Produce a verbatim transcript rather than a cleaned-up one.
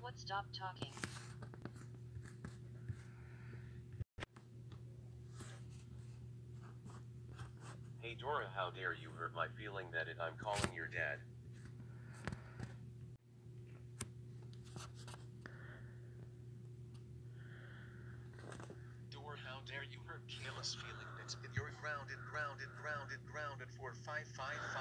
what? Stop talking. Hey Dora, how dare you hurt my feeling that it I'm calling your dad. Dora, how dare you hurt caillous feeling that you're grounded, grounded, grounded, grounded for five five five.